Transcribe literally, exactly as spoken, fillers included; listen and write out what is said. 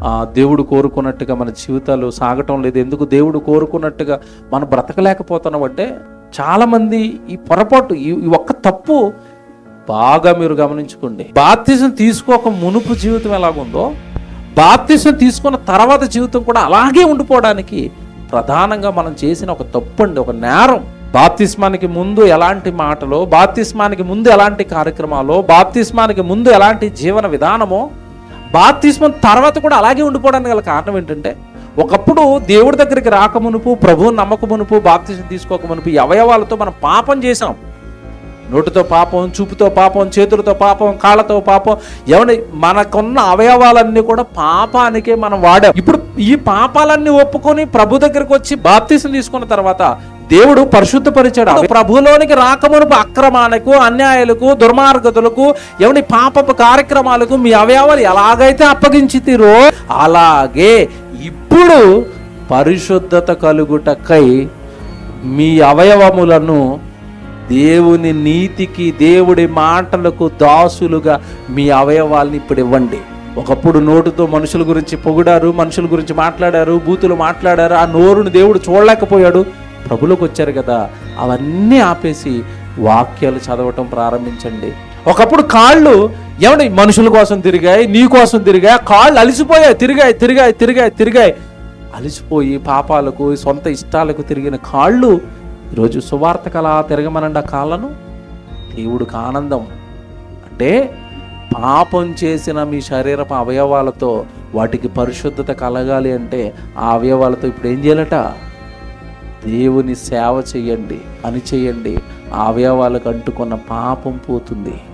దేవుడు కోరుకున్నట్టుగా మన జీవితాలు సాగటం లేదు, ఎందుకు దేవుడు కోరుకున్నట్టుగా మనం బ్రతకలేకపోతున్నాం అంటే చాలామంది ఈ పొరపాటు, ఈ ఒక్క తప్పు బాగా మీరు గమనించుకోండి. బాప్తిజం తీసుకోక మునుపు జీవితం ఎలాగుందో బాప్తిజం తీసుకున్న తర్వాత జీవితం కూడా అలాగే ఉండిపోవడానికి ప్రధానంగా మనం చేసిన ఒక తప్పు అండి, ఒక నేరం. బాప్తిస్మానికి ముందు ఎలాంటి మాటలో, బాప్తిస్మానికి ముందు ఎలాంటి కార్యక్రమాలు, బాప్తిస్మానికి ముందు ఎలాంటి జీవన విధానమో బాప్తిస్మం తర్వాత కూడా అలాగే ఉండిపోవడానికి గల కారణం ఏంటంటే, ఒకప్పుడు దేవుడి దగ్గరికి రాకమునుపు, ప్రభువుని నమ్మకమునుపు, బాప్తిజం తీసుకోక మునుపు ఈ అవయవాలతో మనం పాపం చేసాం. నోటితో పాపం, చూపుతో పాపం, చేతులతో పాపం, కాళ్ళతో పాపం, ఏమంటే మనకున్న అవయవాలన్నీ కూడా పాపానికే మనం వాడాం. ఇప్పుడు ఈ పాపాలన్నీ ఒప్పుకొని ప్రభు దగ్గరికి వచ్చి బాప్తిజం తీసుకున్న తర్వాత దేవుడు పరిశుద్ధపరిచాడు. ప్రభులోనికి రాకమునుపు అక్రమాలకు, అన్యాయాలకు, దుర్మార్గతులకు, ఏమని పాపపు కార్యక్రమాలకు మీ అవయవాలు ఎలాగైతే అప్పగించితిరో అలాగే ఇప్పుడు పరిశుద్ధత కలుగుటకై మీ అవయవములను దేవుని నీతికి, దేవుడి మాటలకు దాసులుగా మీ అవయవాల్ని ఇప్పుడు ఇవ్వండి. ఒకప్పుడు నోటుతో మనుషుల గురించి పొగిడారు, మనుషుల గురించి మాట్లాడారు, బూతులు మాట్లాడారు, ఆ నోరుని దేవుడు చూడలేకపోయాడు. ప్రభులోకి వచ్చారు కదా, అవన్నీ ఆపేసి వాక్యాలు చదవటం ప్రారంభించండి. ఒకప్పుడు కాళ్ళు ఏమంటే మనుషుల కోసం తిరిగాయి, నీ కోసం తిరిగాయి, కాళ్ళు అలిసిపోయాయి, తిరిగాయి తిరిగాయి తిరిగాయి తిరిగాయి అలిసిపోయి పాపాలకు, సొంత ఇష్టాలకు తిరిగిన కాళ్ళు ఈరోజు సువార్తకు అలా తిరగమనండి. ఆ కాళ్ళను దేవుడికి ఆనందం. అంటే పాపం చేసిన మీ శరీరపు అవయవాలతో వాటికి పరిశుద్ధత కలగాలి అంటే ఆ అవయవాలతో ఇప్పుడు ఏం చేయాలట? దేవుని సేవ చెయ్యండి, పని చేయండి. ఆ అవయవాలకు అంటుకున్న పాపం పోతుంది.